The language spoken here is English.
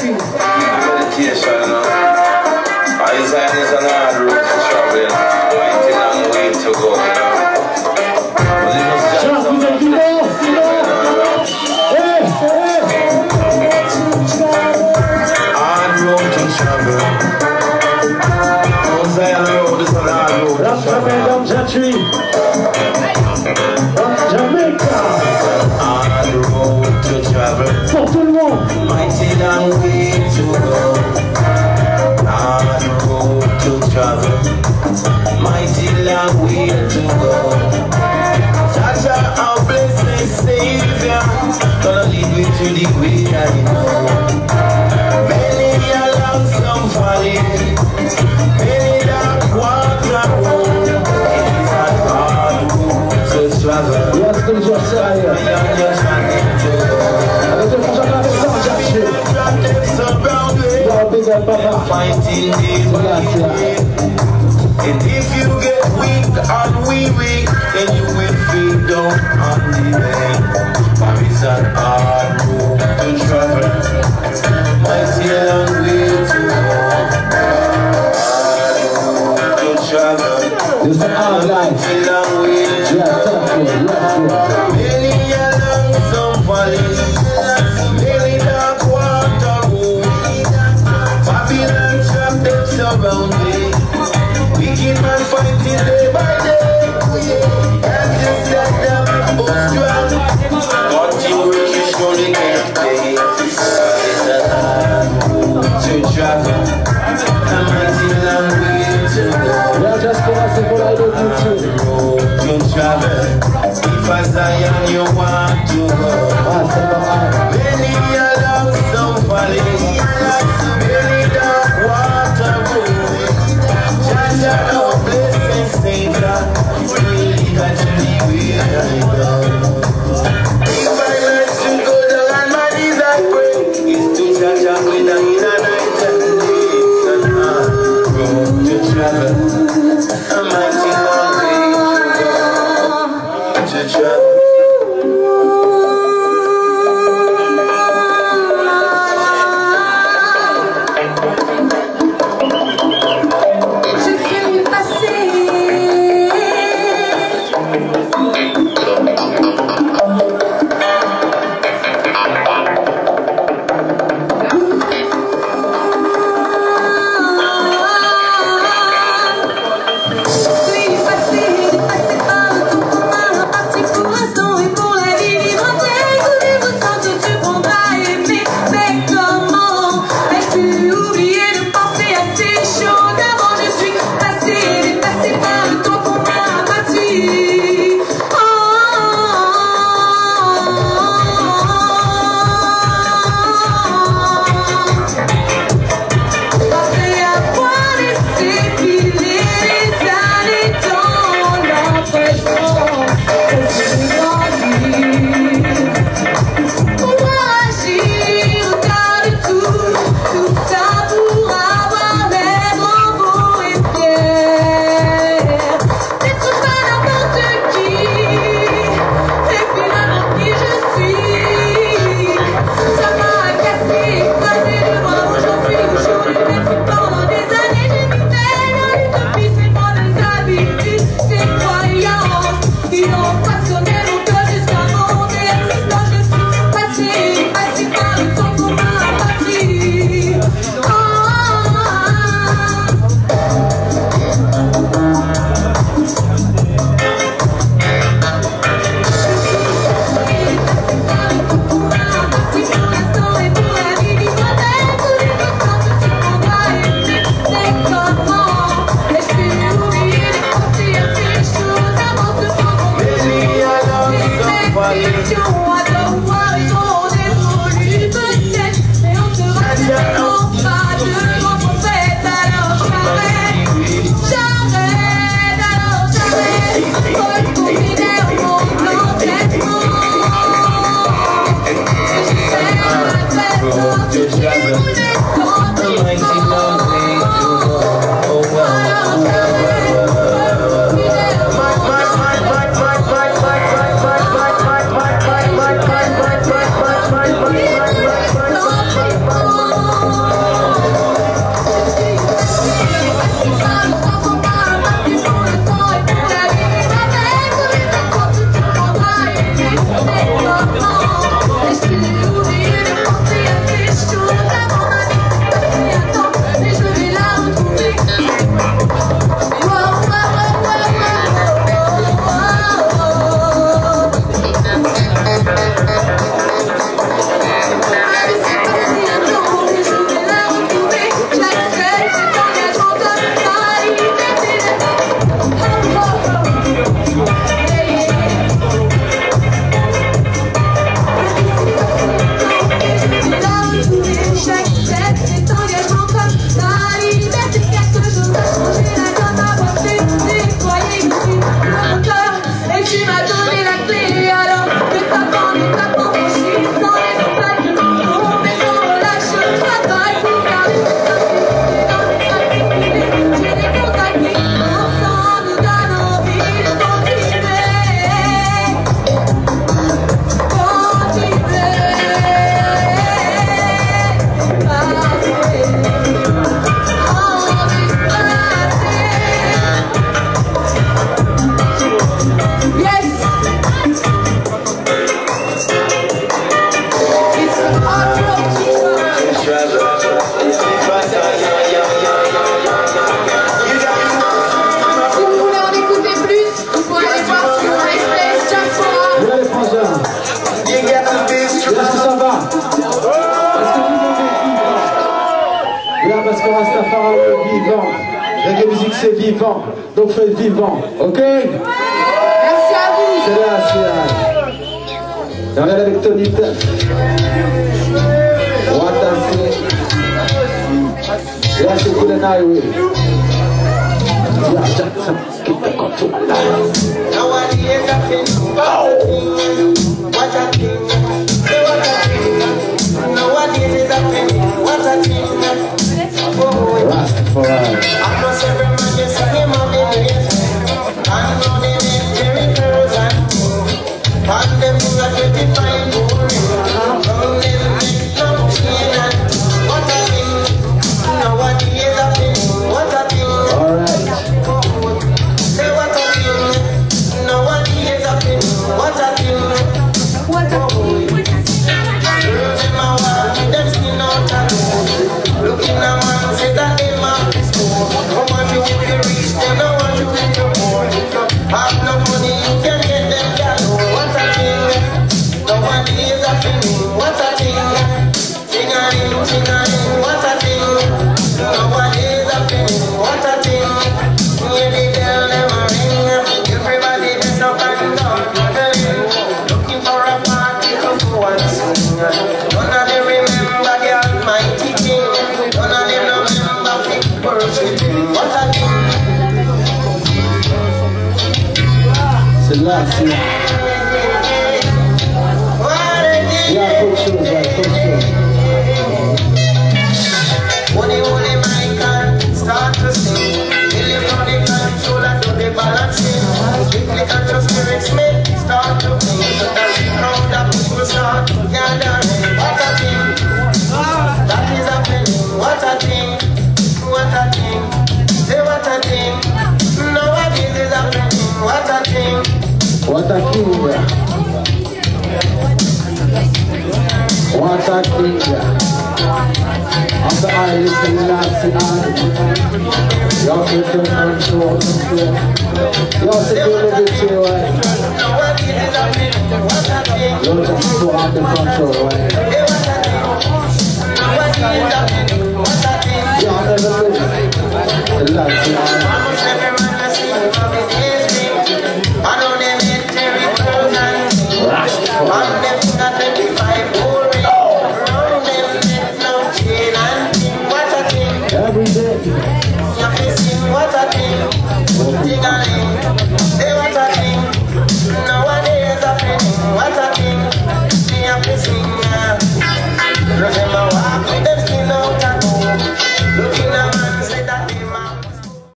Meditation, Isaiah is an hard road to travel, mighty long way to go. Hard road to travel. Isaiah road is an hard road to travel. Hard road to travel. Mighty long way to go. Hard road to travel, mighty long way to go. Jaja, our blessed Savior, gonna lead me to the way I know. Many a lonesome valley, many dark water road. It is a hard road to travel. Yes, to Josiah. Fighting days, and if you get weak and weary, then you will feel down on the way. But it's an hard road to travel, mighty long way to go. Hard road to travel, it's a hard life. Mighty long way to go. Many a lonesome valley, many dark water road. Babylon trap them surround me. Wicked man fighting day by day. And just like them both strong. But you work you surely can't pay. It's a hard road to travel, a mighty long way to go. Hard road to travel, if as I am you want to go. Many a lonesome valley, many dark water road. Jaja, our blessed Savior, really got to the way I go. If I like to go down on my knees I pray, it's to Jaja when I'm in a night and day. And hard road to travel, a mighty long way to travel. parce que Rastafari est vivant. Reggae musique c'est vivant, donc faites vivant, ok? Merci à vous. C'est là, c'est là. On est avec Tony Tuff. Watasi. Là c'est pour le highway. Yeah, Jackson, keep the control alive. Nowadays I think what a thing. Nowadays is a thing. What a thing. Rastafari. Almost every man is him on the days. And running in Jerry Curls and them who are 25 boring. From them make no chain and what a thing. Nowadays a thing. What a thing. Alright. Say what a thing. Nowadays a thing. What a thing. What a thing. Girls in my world, them skin out and looking at man, say that they man is poor. Don't want you if you rich, they don't want you if you're poor. If you have no money, you can get them gallow. What a thing. Nowadays a thing. What a thing. Sing-a-ling, sing-a-ling, what a thing. Nowadays a thing. What a thing. Hear the girl them a ring. Everybody dress up and down to the ring. Looking for a party to go and sing. None of them remember the Almighty King. None of them remember big worshiping. What a thing. C'est là, c'est là. What a thing. Yeah, coach shows, right, coach shows. Holy, holy Michael, start to sing. Deliver from the control and do the balancing. Quickly catch your spirits, make start to sing. So that the crowd of people start gathering. What a thing. That is happening. What a thing. What a thing. Say what a thing. Nowadays is happening. What a thing. What a king, yeah. What a king, yeah. On the island, the last island. Y'all can turn on to all the floor. Y'all say do a little bit too, right? Nowadays is happening. What a thing. Y'all just go out the control, right? Say what a thing. Nowadays is happening. What a thing. Y'all never lose. The last island. Almost every man I see from his history. I know them hit Jerry Curls and Rastafari. on them got 25 boring. Round them neck no chain and thing. What a thing. Every day. You have to sing what a thing. Sing a ling. Say